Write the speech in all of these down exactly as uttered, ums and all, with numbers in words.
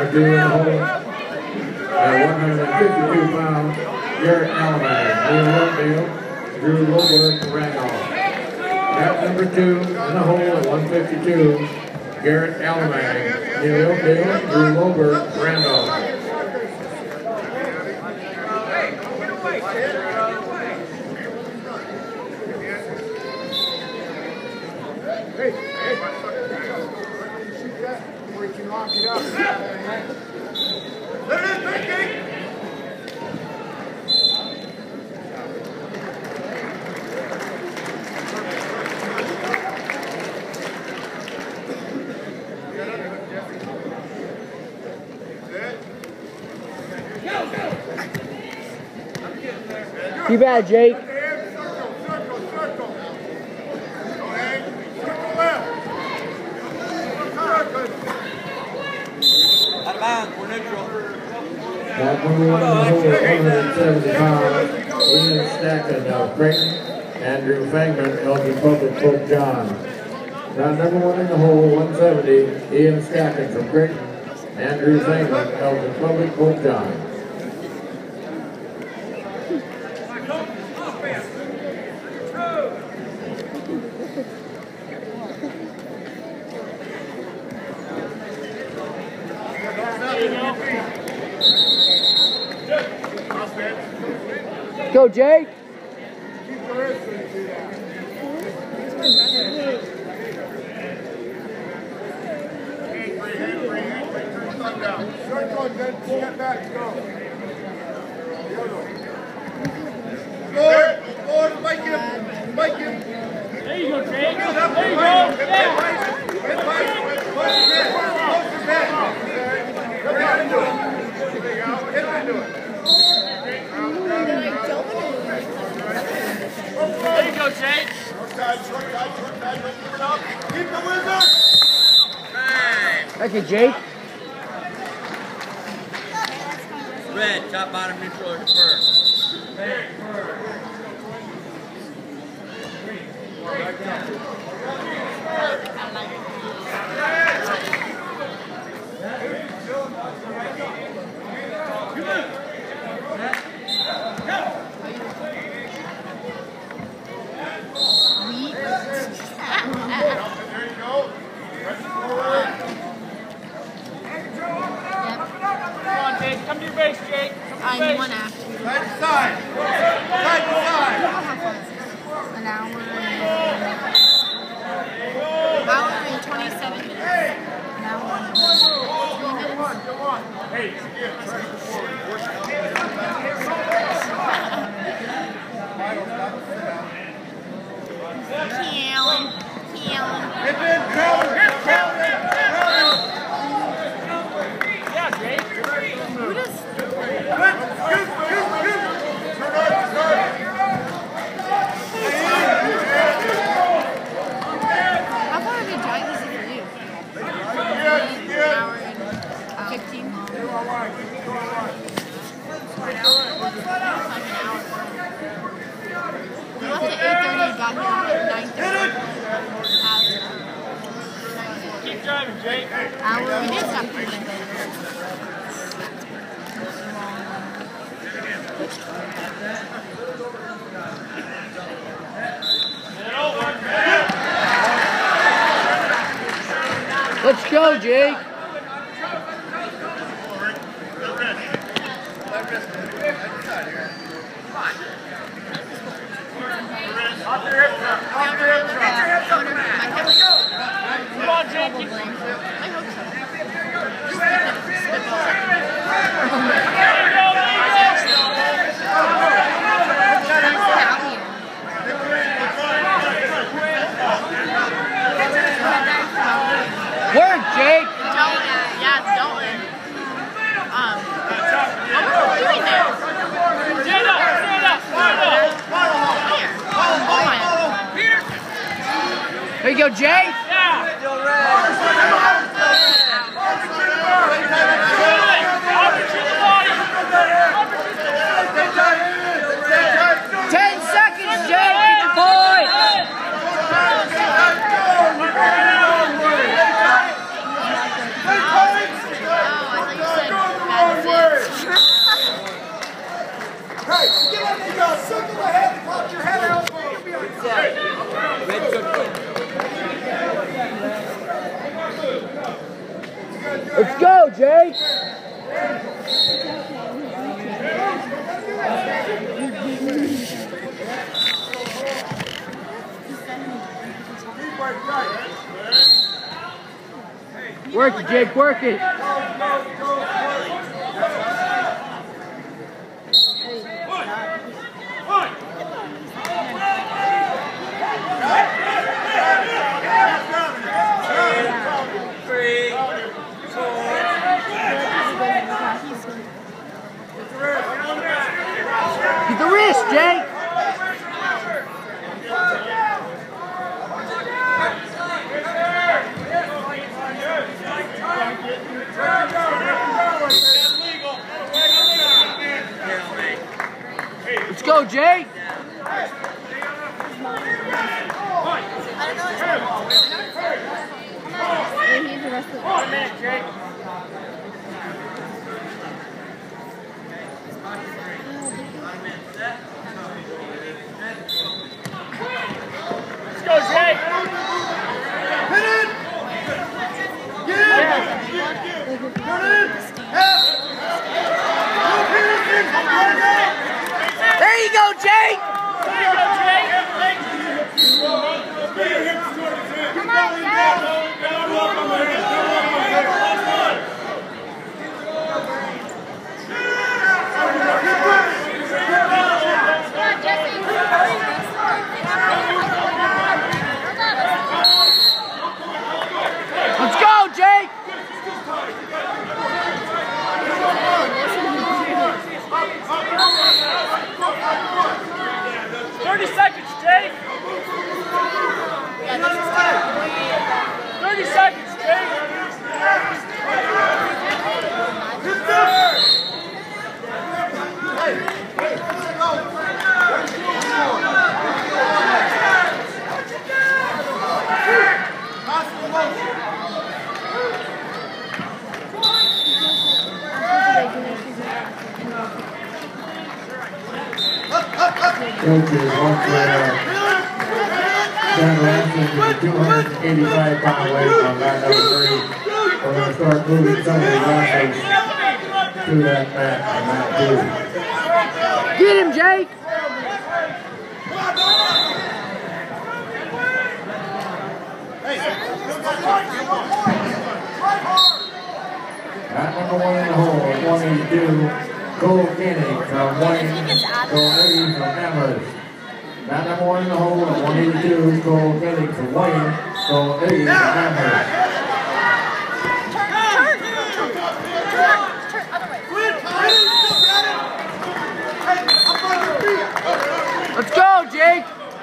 number two in the hole, at one hundred fifty-two pounds, Garrett Allemang. Neil Oakdale, Drew Loberg from Randolph. At number two in the hole at one fifty-two, Garrett Allemang. Neil Oakdale, Drew Loberg from Randolph. Hey, hey. Shoot that before you can lock it up. Let it in, Mickey! You bad, Jake. That number one in the hole at one hundred seventy pounds, Ian Stacken of Creighton, Andrew Fangman, Elgin Public, Pope John. That number one in the hole, one seventy, Ian Stacken from Creighton, Andrew Fangman, Elgin Public, Pope John. Go, Jake. Keep the wrist when you do that. Hand free, hand free, hand free. Turn the thumb down. Circle and then step back. Go. The other way. Lord, Lord, spike him. Spike him. There you go, Jake. There you go. Yeah. Hit right. Close his head. Close his head. Hit into it. Hit into it. There you go, Jake. Short side, short side, short side. Don't give it up. Keep the wizard. Bang. Thank you, Jake. Red, top, bottom, neutral, or defer. Hey, defer. Come to your base, Jake. Come to your I base. need one after. Side to side. Side to side. An hour and hour and twenty-seven minutes. An hour and three minutes. Come on. Hey, again, pressure forward. Keelan. Keelan. Hip in, Crowder, hip, Crowder, Crowder. Yeah, Jake. Who does? Good, good, good, good. Turn up, turn up. How far of a drive is it for you? Yes, An yes. hour and fifteen. You're all right, you're all right. We left at eight thirty and got here at nine thirty. Keep driving, Jake. Hour. We did something with it. Let's go, Jake. Off your hips up, off your hips up. Get your hips up in that. Come on, Jake. Keep I hope so. Word, Jake. Dalton. Yeah, it's Dalton. Um, what was he doing there? Stand up, stand up, stand up. Here. Oh, There you go, Jake. Yeah. Ten seconds, Jake. Get the point. I think Jake. Work it, Jake, work it. Three, four. Get the wrist, Jake. Let's go, Jake. One minute, Jake. Let's go, Jake. Hit it! Get it! Turn it! Half! There you go, Jake. There you go, Jake. Come on, Jake! Let's go, Jake. Thirty seconds, Jake. Thirty seconds, Jake. Coaches, one for John Ransom, the two hundred eighty-five pound weight on mat number three. We're going to start moving some of these athletes to that mat on mat two. Get him, Jake. Mat number one in the hole, one eighty-two, Cole Kenny from Wayne, Cole Eddie from Amherst. Mat number one in the hole, one eighty-two, Cole Kenny from Wayne, Cole Eddie from Amherst. Let's go, Jake.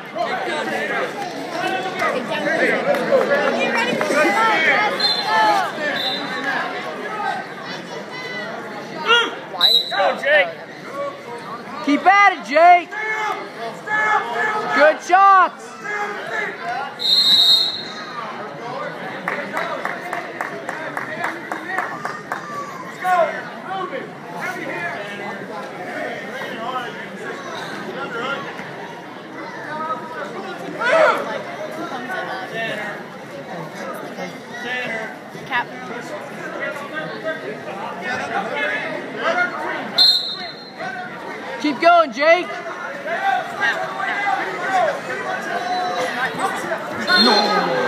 Let's go, Jake. Keep at it, Jake. Good shots. Cap. Keep going, Jake. No.